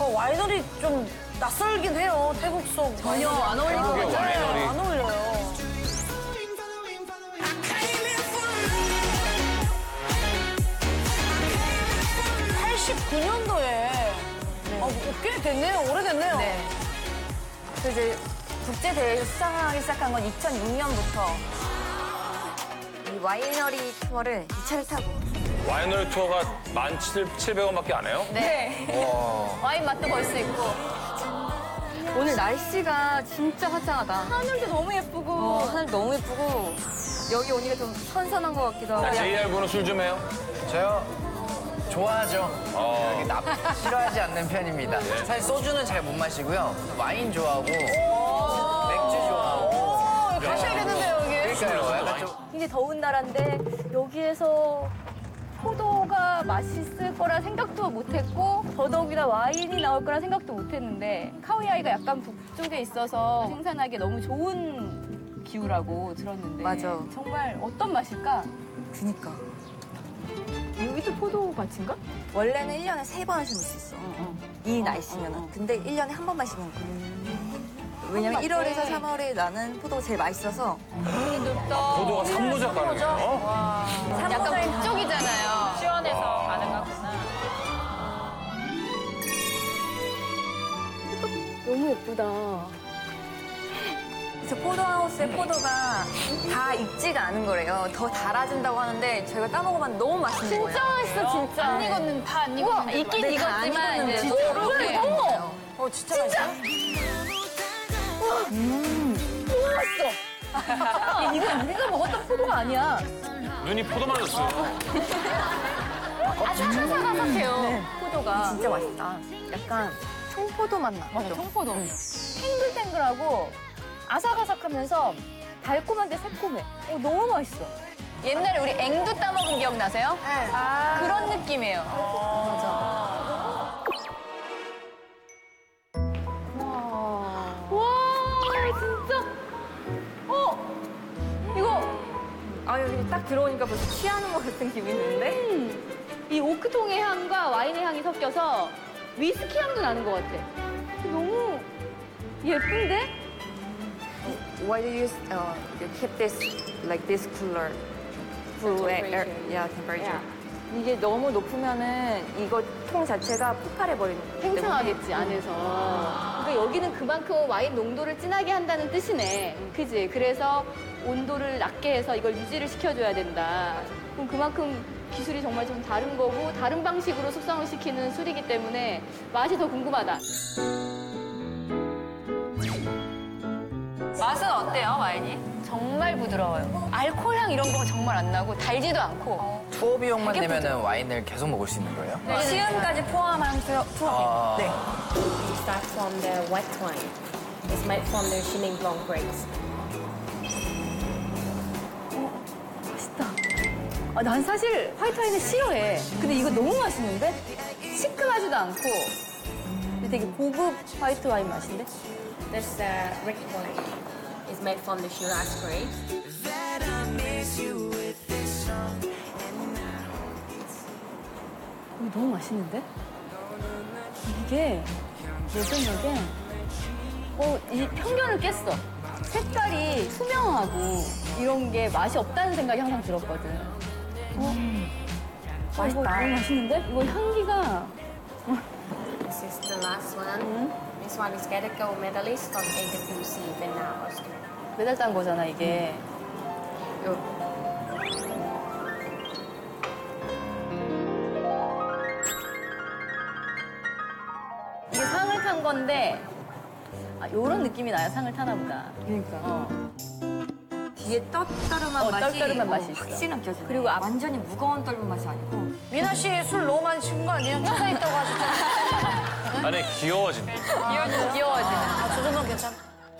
와이너리 좀 낯설긴 해요. 태국 속 전혀 안 어울릴 것 태국의 같아요. 와이너리. 안 어울려요. 89년도에 꽤 됐네요. 오래됐네요. 네. 그 이제 국제대회에서 수상하기 시작한 건 2006년부터 이 와이너리 투어를 2차를 타고. 와이너리 투어가 17,700원밖에 안 해요? 네. 와인 맛도 볼 수 있고. 오늘 날씨가 진짜 화창하다. 하늘도 너무 예쁘고. 하늘 너무 예쁘고. 여기 오니까 좀 선선한 것 같기도 하고. JR군은 술 좀 해요? 저요? 좋아하죠. 여기 싫어하지 않는 편입니다. 사실 소주는 잘 못 마시고요. 와인 좋아하고 맥주 좋아하고. 가셔야겠는데요, 여기. 그러니까요. 약간 좀 굉장히 더운 나라인데 여기에서 포도가 맛있을 거라 생각도 못했고 더더욱이나 와인이 나올 거라 생각도 못했는데 카오야이가 약간 북쪽에 있어서 생산하기 너무 좋은 기후라고 들었는데 맞아. 정말 어떤 맛일까? 그니까. 여기도 포도밭인가? 원래는 1년에 3번을 심을 수 있어. 이 날씨면은. 근데 1년에 한 번만 심으면 돼. 왜냐면 1월에서 3월에 나는 포도가 제일 맛있어서. 포도가 산모작 가능해요? 약간 북쪽이잖아요. 시원해서 가능하구나. 너무 예쁘다. 그래서 포도하우스의 포도가 다 익지가 않은 거래요. 더 달아진다고 하는데 저희가 따먹으면 너무 맛있는 거예요. 진짜 맛있어, 진짜. 안 익었는 파 안 익었는데. 익긴 네, 다안 익었지만 익었는데 이제 진짜 이렇게. 어머! 진짜 맛있어. 맛있어. 이거 우리가 먹었던 포도가 아니야. 눈이 포도 맞았어요. 아주 아삭아삭해요. 포도가. 진짜 맛있다. 약간 청포도 맛 나. 맞아, 청포도. 탱글탱글하고 아삭아삭하면서 달콤한데 새콤해. 너무 맛있어. 옛날에 우리 앵두 따먹은 기억 나세요? 네. 그런 느낌이에요. 와, 진짜. 이거. 아, 여기 딱 들어오니까 벌써 취하는 것 같은 기분이 드는데? 이 오크통의 향과 와인의 향이 섞여서 위스키 향도 나는 것 같아. 너무 예쁜데? Why do you keep this like this cooler? temperature. 이게 너무 높으면은 이거 통 자체가 폭발해 버리는 팽창하겠지, 안에서. 그러니까 여기는 그만큼 와인 농도를 진하게 한다는 뜻이네. 그지? 그래서 온도를 낮게 해서 이걸 유지를 시켜줘야 된다. 그럼 그만큼 기술이 정말 좀 다른 거고 다른 방식으로 숙성을 시키는 술이기 때문에 맛이 더 궁금하다. 맛은 어때요, 와인이? 정말 부드러워요. 알코올 향 이런 거 정말 안 나고 달지도 않고. 투어 비용만 되게 내면은 와인을 계속 먹을 수 있는 거예요? 시음까지 포함한 투어. 네. We start from the white wine. It's made from the Chenin Blanc grapes. 맛있다. 난 사실 화이트 와인을 싫어해. 근데 이거 너무 맛있는데? 시큼하지도 않고 되게 고급 화이트 와인 맛인데? This red wine is made from the Shiraz grapes. 이거 너무 맛있는데? 이게 내 생각에 이 편견을 깼어. 색깔이 투명하고 이런 게 맛이 없다는 생각이 항상 들었거든. 맛있다. 이거 너무 맛있는데? 이거 향기가 This is the last one. This one is get a gold medalist on AWC Vienna, Austria. 메달 딴 거잖아, 이게. 이게 상을 탄 건데, 요런 느낌이 나야 상을 타나 보다. 그러니까. 뒤에 떨떠름한 맛이 떨떠름한 맛이 있어. 확실히 느껴지네. 그리고 완전히 무거운 떨면 맛이 아니고. 미나 씨 술 너무 많이 친 거 아니에요? 회사 있다고 하셨잖아요. 아니, 귀여워진다. 귀여워지는. 저 정도는 괜찮아.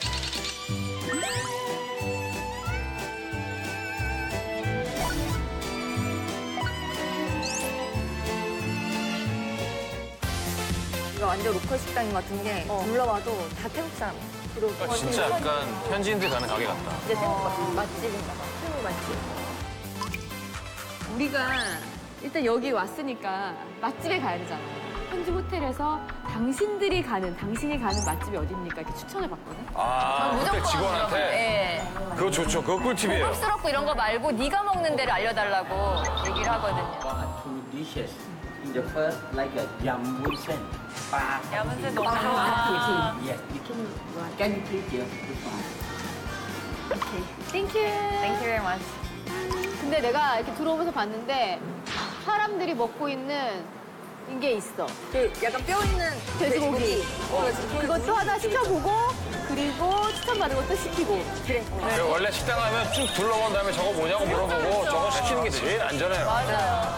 이거 완전 로컬 식당인 것 같은 게 둘러봐도 다 태국 사람. 그러니까 진짜 약간 현지인들 가는 가게 같다. 이제 태국 맛집인가 봐. 태국 맛집. 우리가 일단 여기 왔으니까 맛집에 가야 되잖아. 현지 호텔에서 당신이 가는 맛집이 어디입니까? 이렇게 추천을 받거든. 호텔 직원한테? 네. 그거 좋죠. 그거 꿀팁이에요. 고급스럽고 이런 거 말고 네가 먹는 데를 알려달라고 얘기를 하거든요. Two dishes. In the first, like a yam wooden. 야문새 너무 Yes, you can you please give this one? 땡큐. Thank you very much. 근데 내가 이렇게 들어오면서 봤는데 사람들이 먹고 있는 게 있어. 그 약간 뼈 있는 돼지고기. 그것도 하나 시켜보고 그리고 추천받은 것도 시키고. 그래. 원래 식당 가면 쭉 둘러본 다음에 저거 뭐냐고 물어보고 저거 시키는 게 제일 안전해요. 맞아요.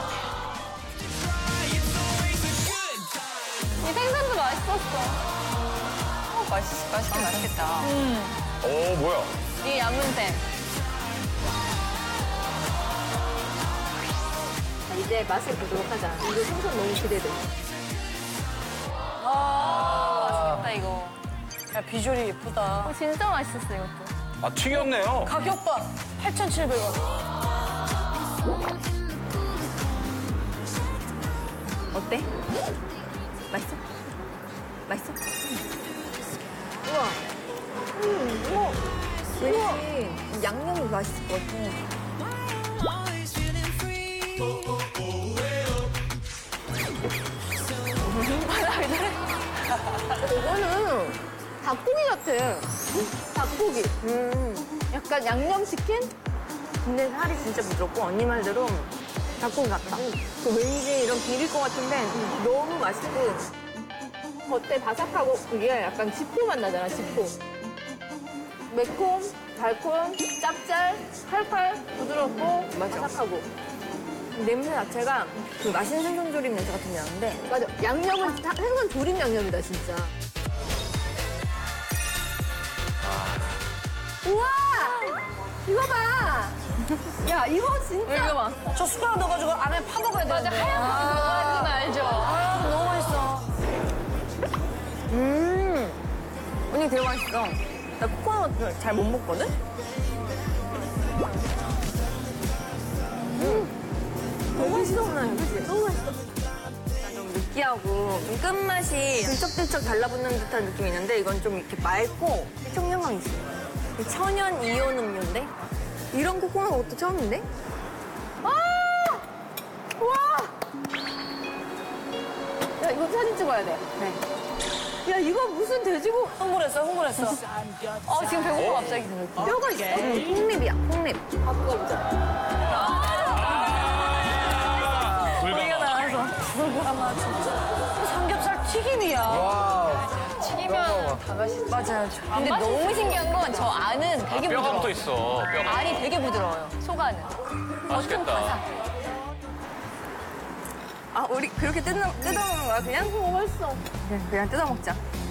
이 생선도 맛있었어. 맛있긴 맛있겠다. 오, 뭐야. 이 야문새. 이제 맛을 보도록 하자. 이거 생선 너무 기대돼. 맛있겠다 이거. 야 비주얼이 예쁘다. 진짜 맛있었어 이것도. 아, 튀겼네요. 가격 봐. 8,700원. 어때? 맛있어? 맛있어? 우와. 왠지 양념이 맛있을 것 같아. 이거는 닭고기 같아. 닭고기. 약간 양념치킨? 근데 살이 진짜 부드럽고 언니 말대로 닭고기 같다. 그 왠지 이런 비릴 것 같은데 너무 맛있고. 겉에 바삭하고 이게 약간 지포 맛 나잖아, 지포. 매콤, 달콤, 짭짤, 칼칼, 부드럽고 바삭하고. 냄새 자체가 그 맛있는 생선조림 냄새 같은 게 나는데 맞아. 양념은 생선 조림 양념이다, 진짜. 우와! 이거 봐! 야, 이거 진짜. 이거 봐. 저 숟가락 넣어가지고 안에 파 먹어야 돼. 맞아, 하얀 거 넣어야 되는 알죠? 너무 맛있어. 언니 되게 맛있어. 나 코코넛 잘 못 먹거든? 너무 맛있어, 그치? 너무 맛있어. 좀 느끼하고 좀 끝맛이 들쩍들쩍 달라붙는 듯한 느낌이 있는데 이건 좀 이렇게 맑고 청량감이 있어. 천연 이온 음료인데? 이런 코코넛 옷도 처음인데? 야, 이거 사진 찍어야 돼. 네. 야, 이거 무슨 돼지고 흥분했어. 지금 배고파 갑자기. 뼈가 있어? 홍립이야, 홍립. 바꿔 보자. 우리가 나와서 불가마 진짜. 삼겹살 튀김이야. 와. 튀기면 다 맛있어. 맞아요. 근데 너무 신기한 건 저 안은 되게 뼈가 부드러워. 또 있어. 뼈가. 알이 되게 부드러워요. 속안은. 맛있겠다. 아, 우리 그렇게 뜯어먹는 거야, 그냥? 맛있어. 그냥 뜯어먹자.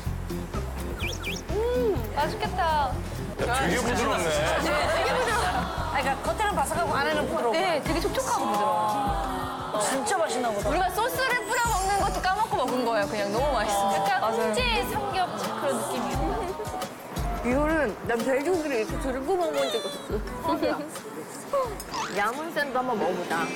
맛있겠다. 야, 되게 부드럽네. 되게 부드러워. 그러니까 겉에는 바삭하고 안에는 부드러워. 네, 되게 촉촉하고 부드러워. 진짜 맛있나 보다. 우리가 소스를 뿌려 먹는 것도 까먹고 먹은 거예요. 그냥 너무 맛있어. 약간 훈제 삼겹 그런 느낌이에요. 이거를 난 돼지고기를 이렇게 들고 먹어본 적 없어. 야문쌤도 한번 먹어보자.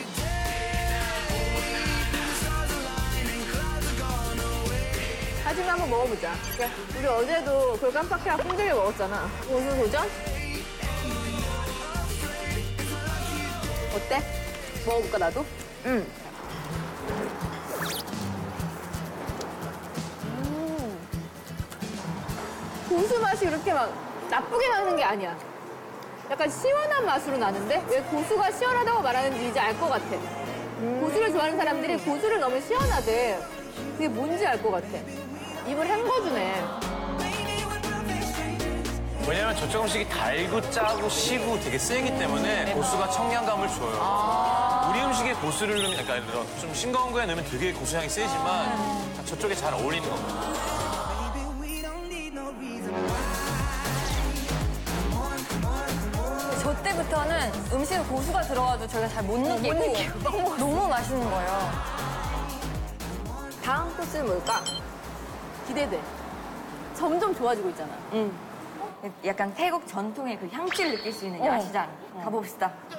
사진 한번 먹어보자. 야, 우리 어제도 그걸 깜빡해가 풍들게 먹었잖아. 오늘 도전? 어때? 먹어볼까, 나도? 응. 고수 맛이 그렇게 막 나쁘게 나는 게 아니야. 약간 시원한 맛으로 나는데? 왜 고수가 시원하다고 말하는지 이제 알 것 같아. 고수를 좋아하는 사람들이 고수를 너무 시원하대. 그게 뭔지 알 것 같아. 입을 헹궈주네. 왜냐면 저쪽 음식이 달고 짜고 시고 되게 세기 때문에 고수가 청량감을 줘요. 우리 음식에 고수를 넣으면, 그러니까 좀 싱거운 거에 넣으면 되게 고수향이 세지만 저쪽에 잘 어울리는 겁니다. 저 때부터는 음식에 고수가 들어가도 저희가 잘 못 느끼고 너무 맛있는 거예요. 다음 코스는 뭘까? 기대돼. 점점 좋아지고 있잖아. 약간 태국 전통의 그 향기를 느낄 수 있는 야시장 가봅시다.